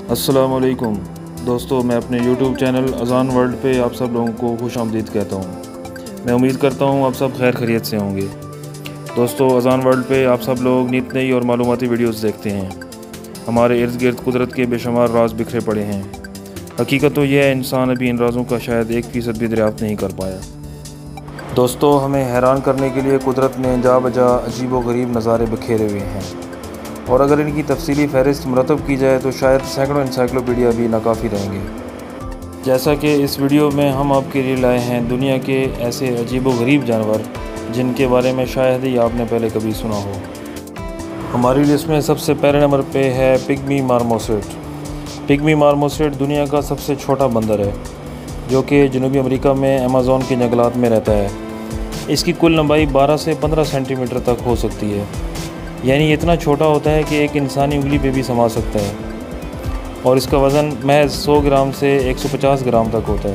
अस्सलामुअलैकुम दोस्तों, मैं अपने YouTube चैनल अज़ान वर्ल्ड पे आप सब लोगों को खुश आमदीद कहता हूँ। मैं उम्मीद करता हूँ आप सब खैर खैरियत से होंगे। दोस्तों, अज़ान वर्ल्ड पे आप सब लोग नित नई और मालूमाती वीडियोस देखते हैं। हमारे इर्द गिर्द कुदरत के बेशुमार राज बिखरे पड़े हैं। हकीकत तो यह है, इंसान अभी इन राज़ों का शायद 1% भी दरियाफ़्त नहीं कर पाया। दोस्तों, हमें हैरान करने के लिए कुदरत ने जा बजा अजीब व गरीब नज़ारे बिखेरे हुए हैं, और अगर इनकी तफसीली फ़हरिस्त मुरतब की जाए तो शायद सैकड़ों इंसाइक्लोपीडिया भी नाकाफ़ी रहेंगे। जैसा कि इस वीडियो में हम आपके लिए लाए हैं दुनिया के ऐसे अजीब व गरीब जानवर जिनके बारे में शायद ही आपने पहले कभी सुना हो। हमारी लिस्ट में सबसे पहले नंबर पे है पिग्मी मार्मोसेट। पिग्मी मार्मोसेट दुनिया का सबसे छोटा बंदर है जो कि जनूबी अमेरिका में अमेज़न के जंगलात में रहता है। इसकी कुल लंबाई 12 से 15 सेंटीमीटर तक हो सकती है, यानी इतना छोटा होता है कि एक इंसानी उंगली पे भी समा सकता है, और इसका वज़न महज 100 ग्राम से 150 ग्राम तक होता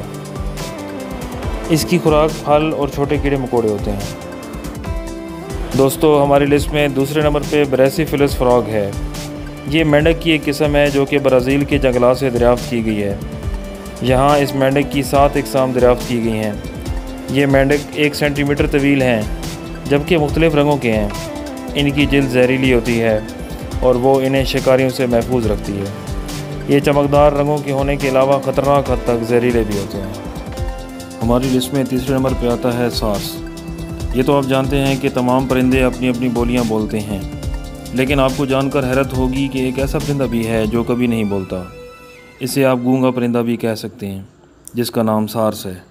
है। इसकी खुराक फल और छोटे कीड़े मकोड़े होते हैं। दोस्तों, हमारी लिस्ट में दूसरे नंबर पे ब्रैसिफिलस फ्रॉग है। ये मेंढक की एक किस्म है जो कि ब्राज़ील के जंगलात से दरियाफ़्त की गई है। यहाँ इस मेंढक की 7 अक़साम दरियाफ़्त की गई हैं। ये मेंढक 1 सेंटीमीटर तवील हैं, जबकि मुख्तलिफ़ रंगों के हैं। इनकी जिल्द जहरीली होती है और वो इन्हें शिकारियों से महफूज रखती है। ये चमकदार रंगों के होने के अलावा ख़तरनाक हद तक जहरीले भी होते हैं। हमारी लिस्ट में तीसरे नंबर पे आता है सार्स। ये तो आप जानते हैं कि तमाम परिंदे अपनी अपनी बोलियां बोलते हैं, लेकिन आपको जानकर हैरत होगी कि एक ऐसा परिंदा भी है जो कभी नहीं बोलता। इसे आप गूंगा परिंदा भी कह सकते हैं, जिसका नाम सार्स है।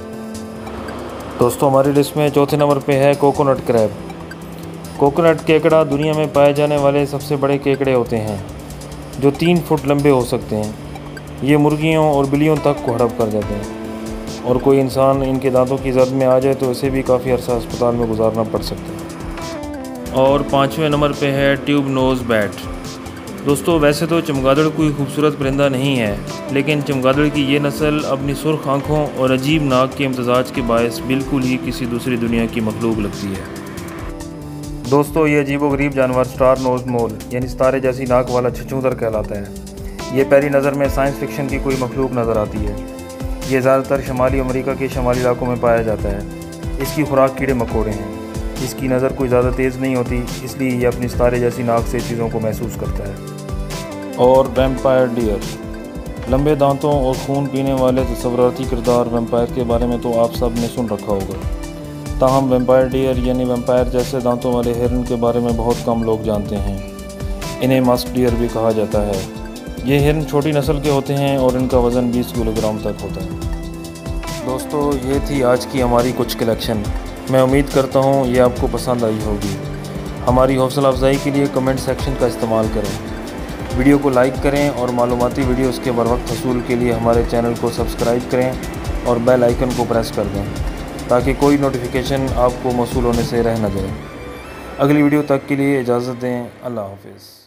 दोस्तों, हमारी लिस्ट में चौथे नंबर पे है कोकोनट क्रैब। कोकोनट केकड़ा दुनिया में पाए जाने वाले सबसे बड़े केकड़े होते हैं जो 3 फुट लंबे हो सकते हैं। ये मुर्गियों और बिल्लियों तक को हड़प कर जाते हैं, और कोई इंसान इनके दांतों की जद में आ जाए तो इसे भी काफ़ी अरसा अस्पताल में गुजारना पड़ सकता है। और 5वें नंबर पे है ट्यूब नोज़ बैट। दोस्तों, वैसे तो चमगादड़ कोई खूबसूरत परिंदा नहीं है, लेकिन चमगादड़ की ये नस्ल अपनी सुर्ख आँखों और अजीब नाक के इम्तजाज के बायस बिल्कुल ही किसी दूसरी दुनिया की मखलूक लगती है। दोस्तों, ये अजीबोगरीब जानवर स्टार नोज मोल यानी सितारे जैसी नाक वाला छछूंदर कहलाता है। ये पहली नज़र में साइंस फिक्शन की कोई मखलूक नज़र आती है। ये ज़्यादातर शुमाली अमेरिका के शुमाली इलाकों में पाया जाता है। इसकी खुराक कीड़े मकोड़े हैं। इसकी नज़र कोई ज़्यादा तेज़ नहीं होती, इसलिए ये अपनी सितारे जैसी नाक से चीज़ों को महसूस करता है। और वैम्पायर डियर। लंबे दांतों और खून पीने वाले तस्वुराती किरदार वैम्पायर के बारे में तो आप सब ने सुन रखा होगा। ताहम वैम्पायर डियर यानी वैम्पायर जैसे दांतों वाले हिरन के बारे में बहुत कम लोग जानते हैं। इन्हें मस्क डियर भी कहा जाता है। ये हिरन छोटी नस्ल के होते हैं और इनका वज़न 20 किलोग्राम तक होता है। दोस्तों, ये थी आज की हमारी कुछ कलेक्शन। मैं उम्मीद करता हूँ ये आपको पसंद आई होगी। हमारी हौसला अफजाई के लिए कमेंट सेक्शन का इस्तेमाल करें, वीडियो को लाइक करें, और मालूमाती वीडियोज़ के बर वक्त हसूल के लिए हमारे चैनल को सब्सक्राइब करें और बेल आइकन को प्रेस कर दें ताकि कोई नोटिफिकेशन आपको मौसूल होने से रह न जाए। अगली वीडियो तक के लिए इजाज़त दें। अल्लाह हाफ़िज़।